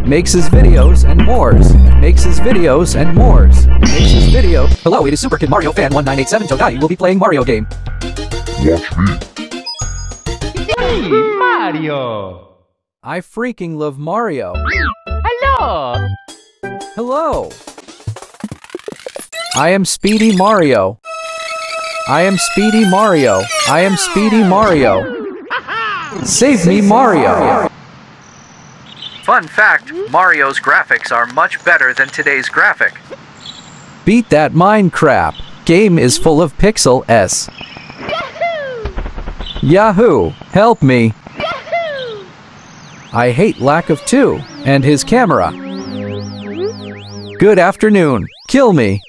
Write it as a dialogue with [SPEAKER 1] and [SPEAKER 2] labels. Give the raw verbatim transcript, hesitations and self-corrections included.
[SPEAKER 1] makes his videos and mores, makes his videos and mores, makes his video. Hello, it is Super Kid Mario Fan one nine eight seven. Tonight we'll be playing Mario game.
[SPEAKER 2] Watch me.
[SPEAKER 3] Hey, Mario!
[SPEAKER 1] I freaking love Mario.
[SPEAKER 3] Hello!
[SPEAKER 1] Hello. I am Speedy Mario. I am Speedy Mario. I am Speedy Mario. Save me, Mario. Fun fact, Mario's graphics are much better than today's graphic. Beat that Minecraft. Game is full of pixel S. Yahoo! Yahoo! Help me. Yahoo! I hate lack of two and his camera. Good afternoon. Kill me.